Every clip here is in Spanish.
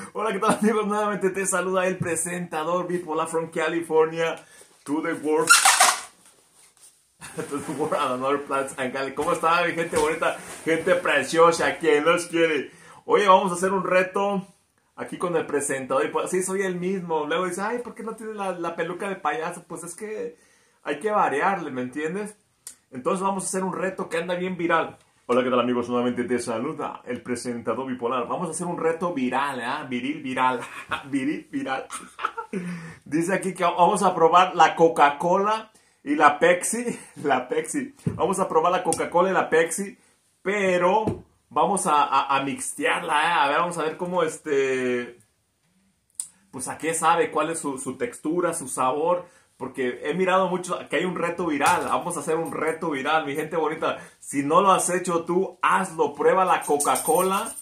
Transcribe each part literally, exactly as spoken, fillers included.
Hola, ¿qué tal amigos? Nuevamente te saluda el presentador Bipolar from California to the world. To the world and other planets and Cali. ¿Cómo está mi gente bonita? Gente preciosa, ¿quién los quiere? Oye, vamos a hacer un reto aquí con el presentador. Y pues, sí, soy el mismo. Luego dice, ay, ¿por qué no tiene la, la peluca de payaso? Pues es que hay que variarle, ¿me entiendes? Entonces vamos a hacer un reto que anda bien viral. Hola, ¿qué tal amigos? Nuevamente te saluda el presentador bipolar. Vamos a hacer un reto viral, ¿eh? Viril, viral. Viril, viral. Dice aquí que vamos a probar la Coca-Cola y la Pepsi. La Pepsi. Vamos a probar la Coca-Cola y la Pepsi, pero vamos a, a, a mixtearla, ¿eh? A ver, vamos a ver cómo este... Pues a qué sabe, cuál es su, su textura, su sabor. Porque he mirado mucho que hay un reto viral. Vamos a hacer un reto viral, mi gente bonita. Si no lo has hecho tú, hazlo. Prueba la Coca-Cola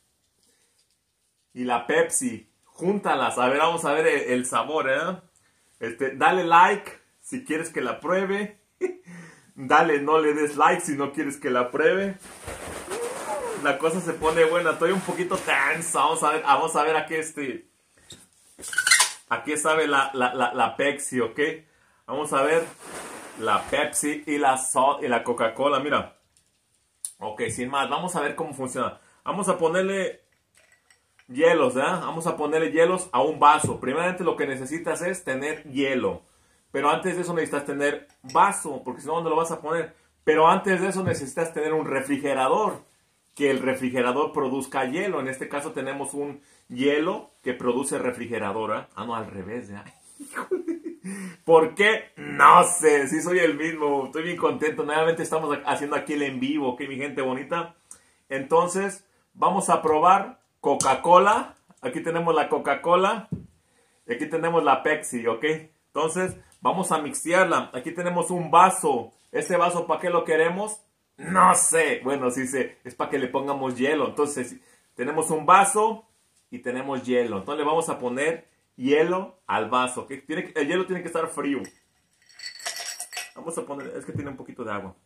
y la Pepsi. Júntalas. A ver, vamos a ver el, el sabor, ¿eh? Este, dale like si quieres que la pruebe. Dale, no le des like si no quieres que la pruebe. La cosa se pone buena. Estoy un poquito tensa. Vamos a ver, vamos a ver a qué este... ¿A qué sabe la, la, la, la Pepsi, ok? Vamos a ver la Pepsi y la, so y la Coca-Cola, mira. Ok, sin más, vamos a ver cómo funciona. Vamos a ponerle hielos, ¿verdad? Vamos a ponerle hielos a un vaso. Primeramente lo que necesitas es tener hielo. Pero antes de eso necesitas tener vaso, porque si no, ¿dónde lo vas a poner? Pero antes de eso necesitas tener un refrigerador. Que el refrigerador produzca hielo. En este caso tenemos un hielo que produce refrigeradora. Ah, no, al revés, ¿ya? ¿Por qué? No sé, sí soy el mismo. Estoy bien contento. Nuevamente estamos haciendo aquí el en vivo, ¿ok, mi gente bonita? Entonces, vamos a probar Coca-Cola. Aquí tenemos la Coca-Cola. Y aquí tenemos la Pepsi, ¿ok? Entonces, vamos a mixtearla. Aquí tenemos un vaso. ¿Ese vaso para qué lo queremos? No sé. Bueno, sí sé. Es para que le pongamos hielo. Entonces, tenemos un vaso y tenemos hielo. Entonces, le vamos a poner hielo al vaso. ¿Okay? Tiene, el hielo tiene que estar frío. Vamos a poner... Es que tiene un poquito de agua.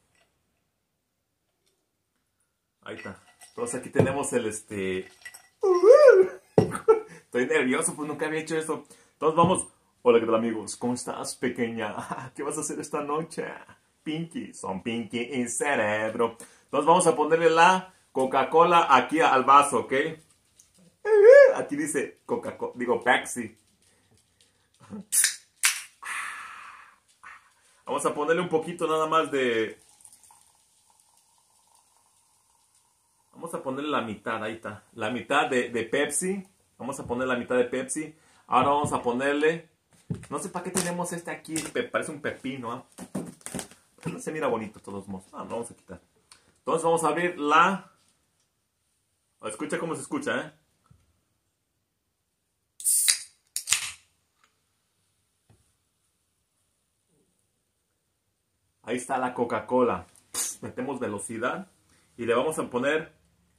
Ahí está. Entonces, aquí tenemos el este... Estoy nervioso, pues nunca había hecho esto. Entonces, vamos... Hola, ¿qué tal amigos? ¿Cómo estás, pequeña? ¿Qué vas a hacer esta noche? Pinky, son Pinky y Cerebro. Entonces vamos a ponerle la Coca-Cola aquí al vaso, ¿ok? Aquí dice Coca-Cola, digo Pepsi. Vamos a ponerle un poquito nada más de... Vamos a ponerle la mitad, ahí está. La mitad de, de Pepsi. Vamos a poner la mitad de Pepsi. Ahora vamos a ponerle... No sé para qué tenemos este aquí, parece un pepino, ¿eh? No se mira bonito de todos modos. Ah, lo vamos a quitar. Entonces vamos a abrir la... Escucha cómo se escucha, ¿eh? Ahí está la Coca-Cola. Metemos velocidad y le vamos a poner...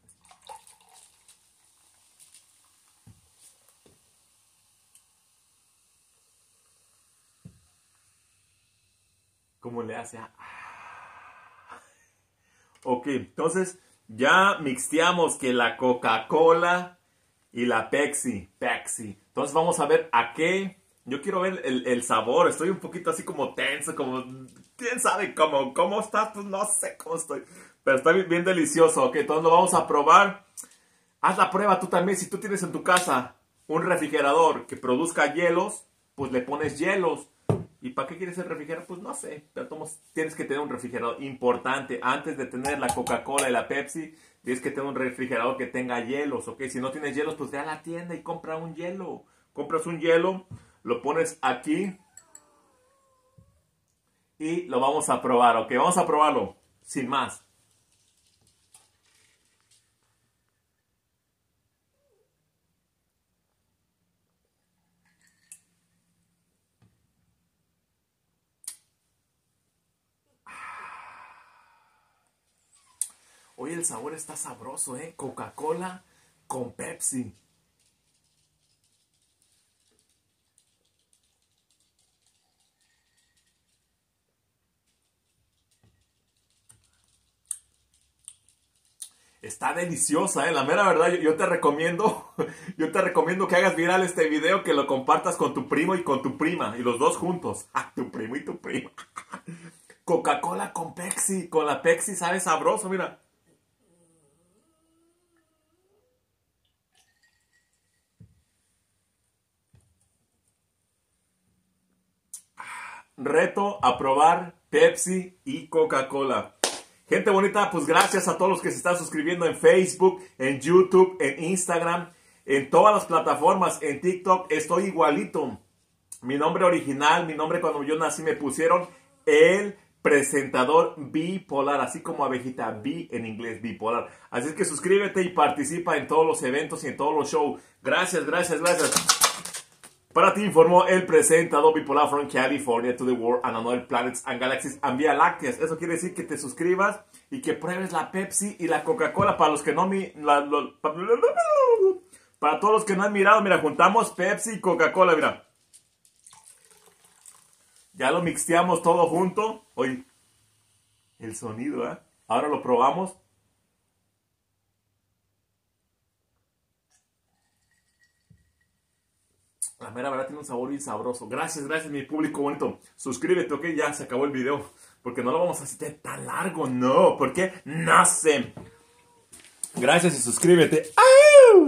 ¿Cómo le hace? Ok, entonces ya mixteamos que la Coca-Cola y la Pepsi. Pepsi. Entonces vamos a ver a qué... Yo quiero ver el, el sabor. Estoy un poquito así como tenso, como... ¿Quién sabe cómo, cómo estás? Pues no sé cómo estoy. Pero está bien, bien delicioso. Ok, entonces lo vamos a probar. Haz la prueba tú también. Si tú tienes en tu casa un refrigerador que produzca hielos, pues le pones hielos. ¿Y para qué quieres el refrigerador? Pues no sé, pero todos tienes que tener un refrigerador importante. Antes de tener la Coca-Cola y la Pepsi, tienes que tener un refrigerador que tenga hielos, ¿ok? Si no tienes hielos, pues ve a la tienda y compra un hielo. Compras un hielo, lo pones aquí y lo vamos a probar, ¿ok? Vamos a probarlo, sin más. Oye, el sabor está sabroso, ¿eh? Coca-Cola con Pepsi. está deliciosa, ¿eh? La mera verdad, yo, yo te recomiendo, yo te recomiendo que hagas viral este video, que lo compartas con tu primo y con tu prima, y los dos juntos. Ah, tu primo y tu prima. Coca-Cola con Pepsi, con la Pepsi sabe sabroso, mira. Reto a probar Pepsi y Coca-Cola. Gente bonita, pues gracias a todos los que se están suscribiendo en Facebook, en YouTube, en Instagram, en todas las plataformas, en TikTok. Estoy igualito. Mi nombre original, mi nombre cuando yo nací me pusieron el presentador bipolar, así como abejita, bi en inglés, bipolar. Así es que suscríbete y participa en todos los eventos y en todos los shows. Gracias, gracias, gracias. Para ti informó el presentador bipolar from California to the world and other planets and galaxies and Vía Lácteas. Eso quiere decir que te suscribas y que pruebes la Pepsi y la Coca-Cola. Para los que no mi, la, lo, para todos los que no han mirado, mira, juntamos Pepsi y Coca-Cola, mira. Ya lo mixteamos todo junto. Oye, el sonido, ¿eh? Ahora lo probamos. La mera verdad tiene un sabor bien sabroso. Gracias, gracias mi público bonito. Suscríbete, ok, ya se acabó el video. Porque no lo vamos a hacer tan largo, no. ¿Por qué? No sé. Gracias y suscríbete. ¡Ay!